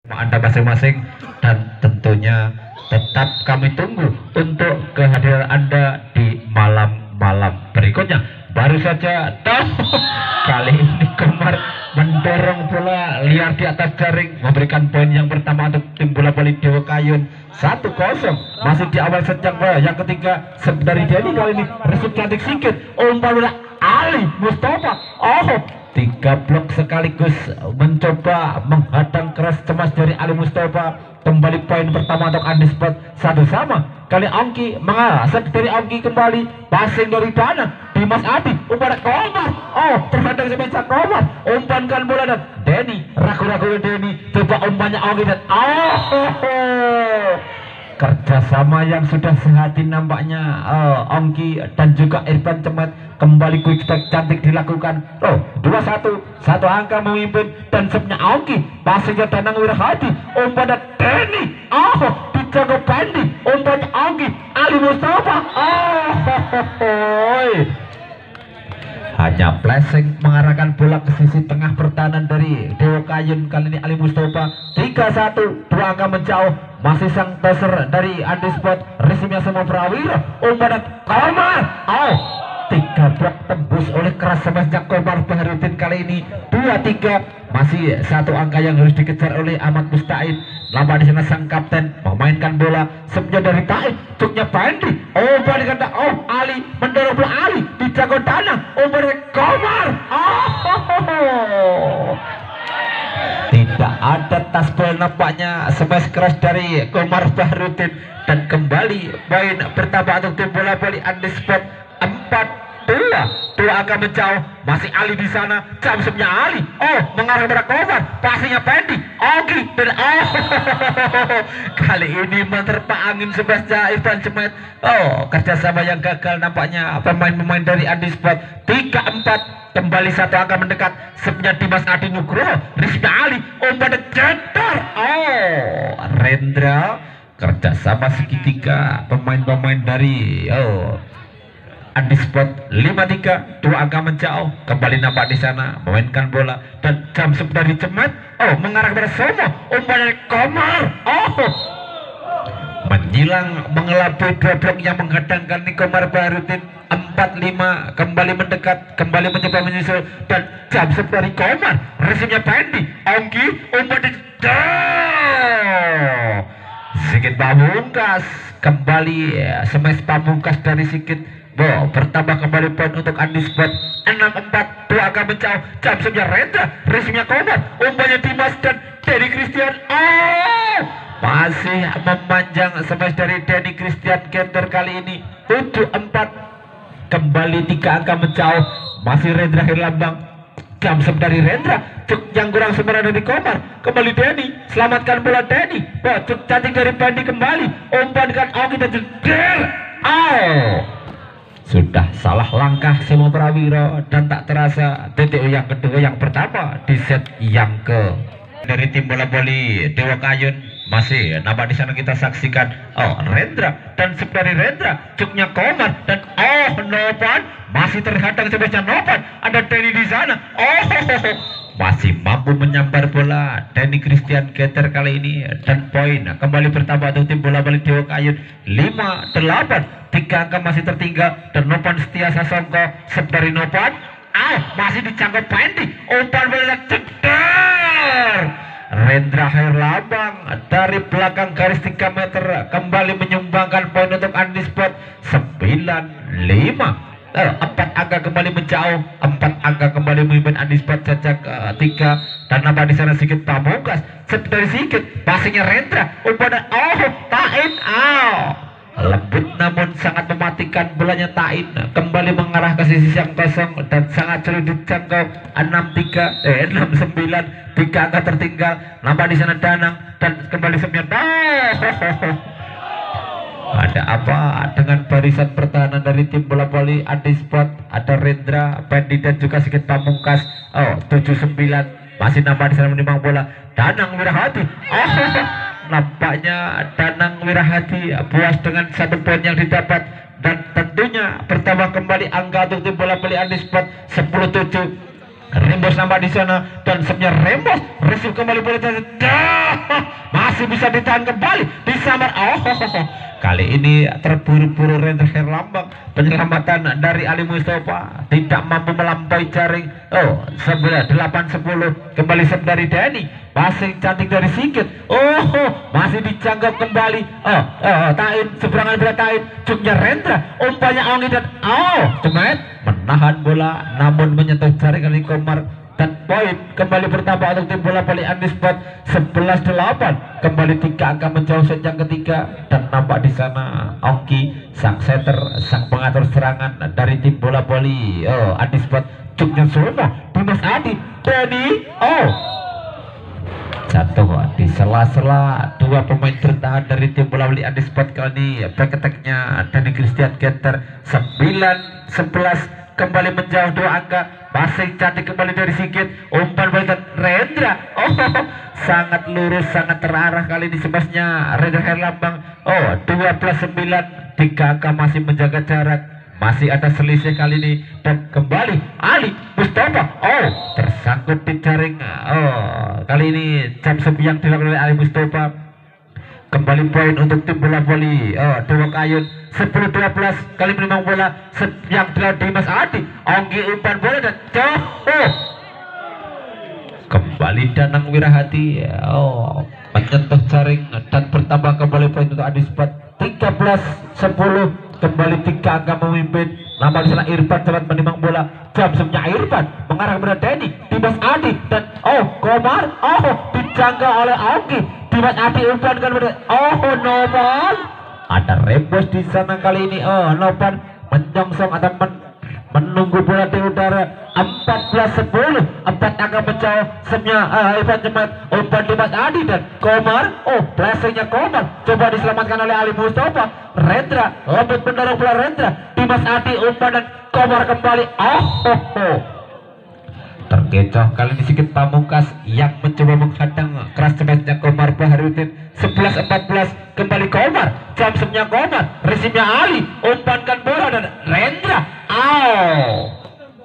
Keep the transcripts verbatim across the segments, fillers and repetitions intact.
Anda masing-masing, dan tentunya tetap kami tunggu untuk kehadiran Anda di malam-malam berikutnya. Baru saja tahu kali ini Komar mendorong bola liar di atas jaring, memberikan poin yang pertama untuk tim bola voli Dewa Kayun satu kosong. Masih di awal sejak bola yang ketiga dari Denny, kali ini resip cantik sikit umpan bola Ali Mustafa. Oh, tiga blok sekaligus mencoba menghadang keras cemas dari Ali Mustafa. Kembali poin pertama untuk Andispot satu sama. Kali Ongki mengasap dari Ongki, kembali passing dari Dana Dimas Adi umpan Komar. Oh, terhadang semeja Komar, umpankan bola dan Denny, ragu-ragu Denny, coba umpannya Ongki dan oh, oh, oh. Kerjasama yang sudah sehati nampaknya uh, Ongki dan juga Irfan Cemat. Kembali quick strike cantik dilakukan. Oh, dua satu, satu angka memimpin dan sepnya Ongki, pasnya Danang Wirahadi, umpan Denny, oh, dijaga Bandi, umpannya Ongki, Ali Mustafa. Oh, ho, ho, ho. Hanya flashing mengarahkan bola ke sisi tengah pertahanan dari Dewa Kayun. Kali ini Ali Mustafa tiga satu, dua angka menjauh. Masih sang toser dari Andispot, resimnya semua Prawira, umpan Komar. Oh, tiga blok tembus oleh keras semesnya Komar Baharudin. Kali ini dua tiga, masih satu angka yang harus dikejar oleh Ahmad Mustain. Lama di sana sang kapten memainkan bola, sepnya dari Taib, cuknya Bandi, oh balikan oh Ali, mendorong bola Ali, dijago Danang, umpan Komar. Oh, ho, ho, ho. Tidak ada tas bola nampaknya, smash keras dari Komar Baharudin, dan kembali poin pertama untuk tim bola voli Andispot empat dua. Dua angka menjauh, masih Ali di sana, jam sepnya Ali, oh mengarah kepada Komar, passingnya Bandi, Ogi dan oh, kali ini menerpa angin sebesar Irfan Cemet. Oh, kerjasama yang gagal nampaknya pemain-pemain dari Andispot. Tiga empat. Kembali satu angka mendekat, sepnya Dimas Adi Nugroho, Rizky Ali, umpan cetar. Oh, Rendra, kerjasama segitiga pemain-pemain dari oh Andispot. Lima tiga, dua angka menjauh. Kembali nampak di sana memainkan bola dan jam sep dari Cemet, oh mengarah kepada Somo, umpan Komar. Oh, menyilang mengelabui dua blok yang menghadangkan Komar Baharudin. Empat lima, kembali mendekat, kembali mencoba menyusul dan jam sep dari Komar, resimnya Bandi, Ongki, umpan di Sikit Pamungkas. Kembali ya, smash Pamungkas dari Sikit. Bo, bertambah kembali poin untuk Andispot enam empat, dua angka menjauh. Jam sepnya Rendra, resimnya Komar, umpannya Dimas dan Denny Christian. Oh, masih memanjang smash dari Denny Christian Genter kali ini tujuh empat. Kembali tiga angka menjauh, masih Rendra Herlambang, jam sep dari Rendra, cuk yang kurang sempurna dari Komar. Kembali Denny, selamatkan bola Denny, wah cuk cantik dari Bandi, kembali umpankan Ogi dan jeder. Oh, sudah salah langkah semua Prawira dan tak terasa titik yang kedua yang pertama di set yang ke dari tim bola voli Dewa Kayun. Masih nampak di sana kita saksikan oh Rendra dan sep dari Rendra, cuknya Komar dan oh Novan, masih terhadang sebesar Novan, ada Denny di sana. Oh, masih mampu menyambar bola Denny Christian Getter kali ini dan poin kembali bertambah untuk tim bola voli Dewa Kayun lima delapan. Tiga angka masih tertinggal dan Novan Setia Sasongko, sep dari Novan, ah masih dicangkut Bandi, umpan bola ceder. Rendra Herlambang dari belakang garis tiga meter kembali menyumbangkan poin untuk Andispot sembilan lima. eh, empat angka kembali menjauh, empat angka kembali memimpin Andispot sejak uh, tiga. Dan nampak di sana Sikit Pamungkas, sep dari Sikit, passingnya Rendra, umpan oh Tain, oh lembut namun sangat mematikan bolanya Tain, kembali mengarah ke sisi yang kosong dan sangat sulit dijangkau. Enam tiga, eh enam sembilan, tiga angka tertinggal. Nampak di sana Danang dan kembali sepnya. Oh, ada apa dengan barisan pertahanan dari tim bola voli Andispot? Ada Rendra, Bandi dan juga Sikit Pamungkas. Oh, tujuh sembilan, masih nampak di sana menimbang bola Danang Wirahadi. Oh, nampaknya Danang Wirahadi puas dengan satu poin yang didapat dan tentunya bertambah kembali angka untuk tim bola voli Andispot sepuluh tujuh. Rembos nambah di sana dan sebenarnya Rembos receive kembali bola masih bisa ditahan kembali di samar. Oh, oh, oh, oh. Kali ini terburu-buru Rendra Herlambang, penyelamatan dari Ali Mustafa tidak mampu melampaui jaring. Oh, sebelah delapan sepuluh kembali set dari Denny, passing cantik dari Sigit. Oh, oh masih dijangkau kembali. Oh, oh Tain seberangan bola Tain, cuknya Rendra, umpannya Ongi dan oh, Cemet menahan bola namun menyentuh jaring kali Komar. Dan poin kembali bertambah untuk tim bola Bali Undisport sebelas delapan. Kembali tiga angka menjauh set yang ketiga dan nampak di sana Ongki sang setter, sang pengatur serangan dari tim bola Bali oh Undisport. Cuknya semua Dimas Adi, Denny, oh jatuh di sela-sela dua pemain bertahan dari tim bola Bali Undisport. Kali ini back attack-nya Denny Christian Genter. Sembilan sebelas kembali menjauh dua angka. Passing cantik kembali dari Sigit, umpan balik Rendra. Oh, oh, oh sangat lurus, sangat terarah kali ini sebasnya Rendra Herlambang. Oh, dua belas sembilan, tiga angka masih menjaga jarak, masih ada selisih kali ini. Dan kembali Ali Mustafa, oh tersangkut di jaring. Oh, kali ini jam yang dilakukan oleh Ali Mustafa. Kembali poin untuk tim bola voli oh Dewa Kayun sepuluh dua belas. Kali menimang bola yang dilakukan Dimas Adi, Onggi umpan bola dan jauh. Kembali Danang Wirahati oh menyentuh jaring dan bertambah kembali poin untuk Undisport tiga belas sepuluh. Kembali tiga angka memimpin. Nama di sana Irfan cepat menimang bola. Jam sebenarnya Irfan mengarah kepada Denny, Dimas Adi dan oh Komar oh dijangkau oleh Onggi. Dimas Adi umpan kan pada oh Novan. Ada Rembos di sana kali ini. Oh Novan menyongsong atau men menunggu bola di udara. Empat belas sepuluh, empat angka menjauh. Semnya uh, Irfan Cemat, umpan Dimas Adi dan Komar. Oh blessingnya Komar coba diselamatkan oleh Ali Mustafa. Rendra lembut mendorong bola Rendra, Dimas Adi umpan dan Komar kembali. Oh, oh, oh. Terkecoh kali ini Sigit Pamungkas yang mencoba menghadang keras cepatnya Komar Baharudin. Sebelas empat belas kembali Komar, jam semnya Komar, resimnya Ali, umpankan bola dan Rendra. Oh.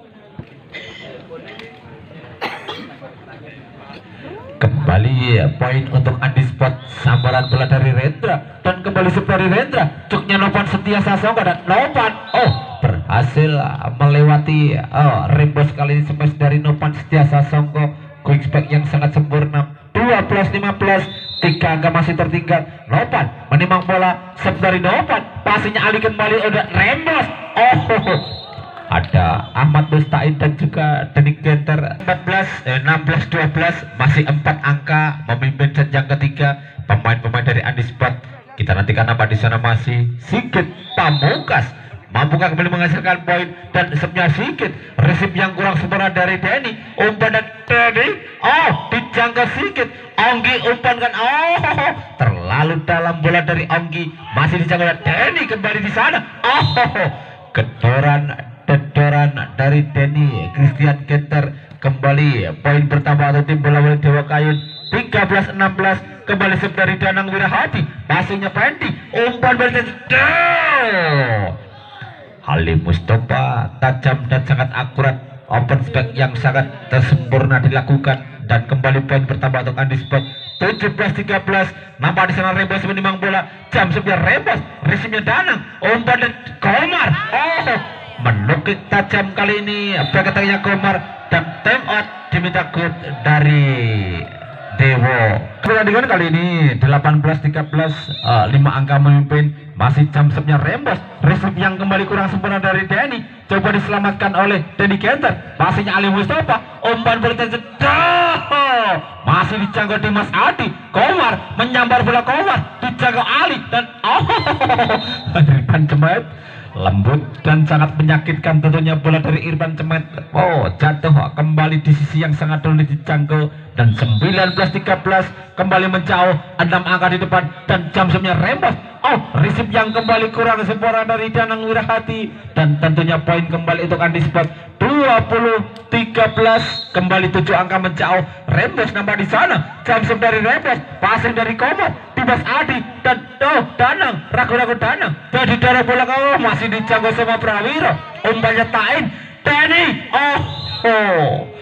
Kembali poin untuk Undisport, sambaran bola dari Rendra dan kembali seperti Rendra, cuknya Novan Setia Sasongko dan Novan oh berhasil melewati oh Rembos kali ini smash dari Novan Setia Sasongko. Quick back yang sangat sempurna. Dua belas lima belas, tiga angka masih tertinggal. Novan menimang bola, set dari Novan, passingnya Ali kembali udah Rembos. Oh, oh, oh. Ada Ahmad Mustain dan juga Denny Genter. Empat belas enam belas dua belas masih empat angka memimpin set yang ketiga pemain-pemain dari Undisport. Kita nantikan apa di sana masih Sigit Pamungkas mampukah kembali menghasilkan poin dan sepnya Sigit. Resip yang kurang sempurna dari Denny, umpan dan Denny oh dijangkau Sigit. Onggi umpankan oh, oh, oh terlalu dalam bola dari Onggi, masih dijangkau Denny kembali di sana. Oh, oh, oh. Kedoran Dedoran dari Denny Christian Genter. Kembali poin bertambah untuk tim bola Dewa Kayun tiga belas enam belas. Kembali set dari Danang Wirahati, passingnya Pendi, umpan balik Ali Mustafa tajam dan sangat akurat. Open spek yang sangat sempurna dilakukan dan kembali poin bertambah untuk Undisport tujuh belas tiga belas. Nampak di sana Rembos menimang bola, jam sebelas Rembos, resimnya Danang, umpan dan Komar oh menukik tajam kali ini backetnya Komar dan time out diminta good dari Dewo. Pertandingan kali ini delapan belas tiga belas, uh, lima angka memimpin, masih jam sepnya Rembos. Resip yang kembali kurang sempurna dari Denny, coba diselamatkan oleh Denny Genter. Passingnya Ali Mustafa, umpan bola jauh, masih dijangkau Dimas Adi. Komar menyambar bola Komar, dijangkau Ali dan oh Irfan Cemet lembut dan sangat menyakitkan tentunya bola dari Irfan Cemet. Oh jatuh kembali di sisi yang sangat sulit dijangkau dan sembilan belas tiga belas kembali menjauh enam angka di depan dan jam semnya Rembos. Oh resip yang kembali kurang sempurna dari Danang Wirahati dan tentunya poin kembali untuk Undisport dua puluh tiga belas. Kembali tujuh angka menjauh. Rembos nambah di sana, jam sem dari Rembos, passing dari Komar, Dimas Adi dan oh Danang, ragu-ragu Danang jadi darah bola oh masih dijangkau sama Prawiro, umpannya Tain Denny oh, oh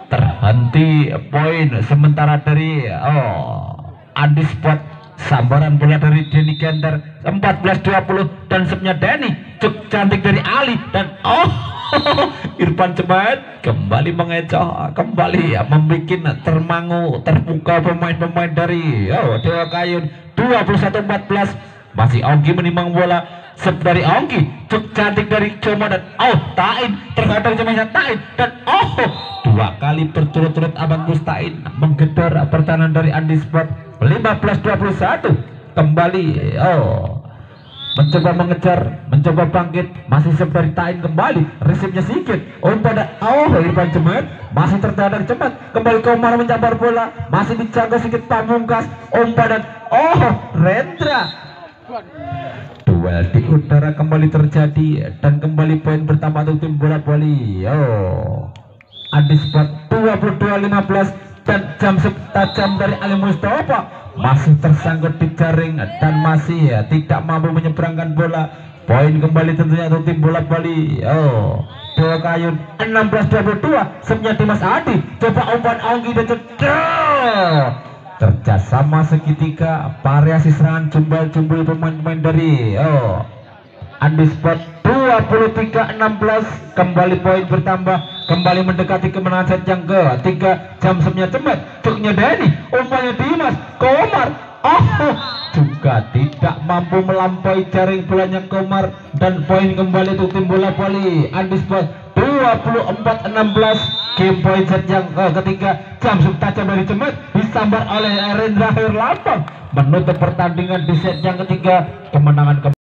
terhenti poin sementara dari oh Andi Sport. Sambaran bola dari Denny Kenter empat belas dua puluh dan sepnya Denny cuk cantik dari Ali dan oh Irfan Cemat kembali mengecoh, kembali ya membuat termangu terbuka pemain-pemain dari oh Dewa Kayun. Dua puluh satu empat belas masih Ongki menimang bola. Sep dari Ongki cuk cantik dari Coma dan oh Tain terkadang cemanya Tain dan oh dua kali berturut-turut Abang Mustain menggedor pertahanan dari Andi Sport. Lima belas dua puluh satu kembali oh mencoba mengejar, mencoba bangkit, masih sep dari Tain kembali, resipnya sedikit umpan dan oh Irfan Cemat masih tertahan cepat, kembali Komar mencabar bola, masih dijaga sedikit Pamungkas, umpan dan oh Rendra. Duel di udara kembali terjadi dan kembali poin bertambah untuk tim bola voli. Oh Andi Sport dua puluh dua lima belas dan jam tajam dari Ali Mustafa masih tersangkut di jaring dan masih ya, tidak mampu menyeberangkan bola. Poin kembali tentunya untuk tim bola Bali. Oh Dewa Kayun enam belas dua puluh dua sepnya Dimas Adi coba umpan Ongki dan cedera. Kerjasama segitiga variasi serangan jumbal-jumbul pemain-pemain dari oh Andi Sport. Dua puluh tiga enam belas kembali poin bertambah, kembali mendekati kemenangan set yang ketiga. Jam sepnya Cemat cuknya Denny, umpannya Dimas Komar oh juga tidak mampu melampaui jaring bolanya Komar dan poin kembali untuk tim bola voli Andi Sport. Dua puluh empat enam belas game point set yang ketiga. Jam sub tajam dari Cemat disambar oleh Rendra Herlambang menutup pertandingan di set yang ketiga. Kemenangan